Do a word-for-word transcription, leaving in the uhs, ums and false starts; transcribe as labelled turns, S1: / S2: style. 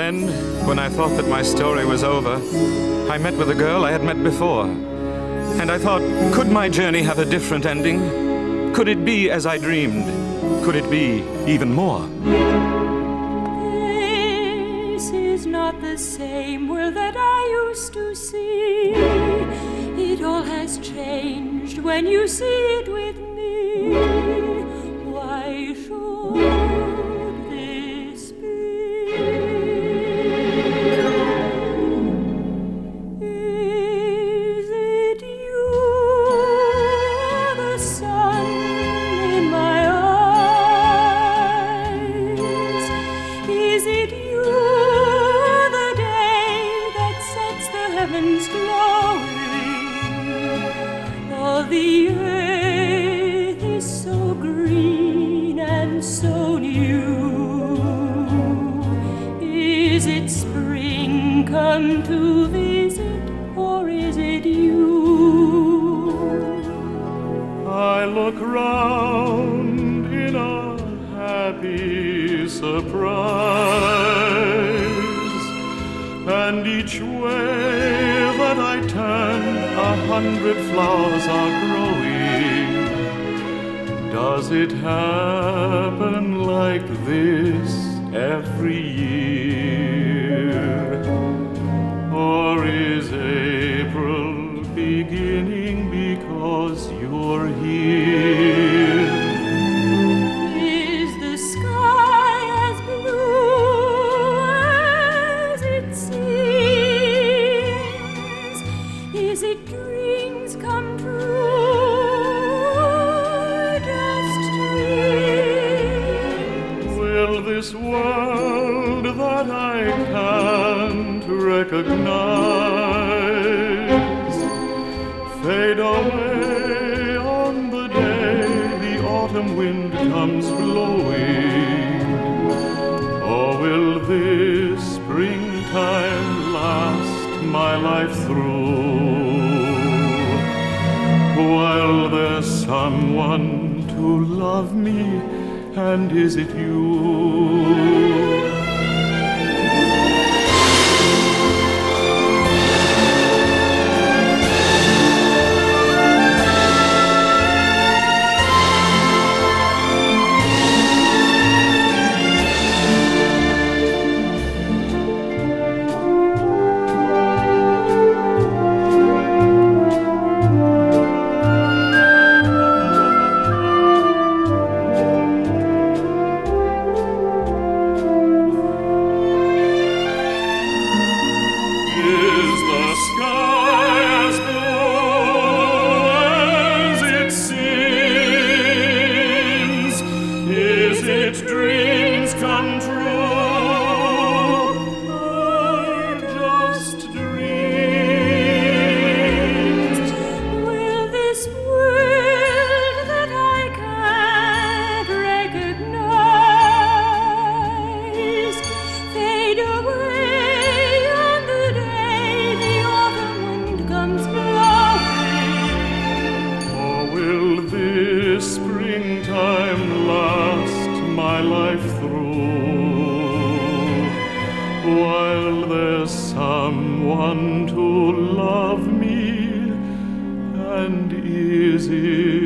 S1: then, when I thought that my story was over, I met with a girl I had met before. And I thought, could my journey have a different ending? Could it be as I dreamed? Could it be even more?
S2: This is not the same world that I used to see. It all has changed when you see it with me. Why should this be? Is it you, the sun in my eyes? Is it you, the day that sets the heavens glowing? Oh, the earth is so green and so new. Is it spring come to visit, or is it you?
S3: I look round in a happy surprise, and each way that I turn, a hundred flowers are growing. Does it happen like this every year? Or is April beginning because you're here?
S2: Is the sky as blue as it seems? Is it dreams come true, just dreams?
S3: Will this world that I can't recognize fade away on the day the autumn wind comes blowing? Or will this springtime last my life through, while there's someone to love me, and is it you? Someone to love me, and is it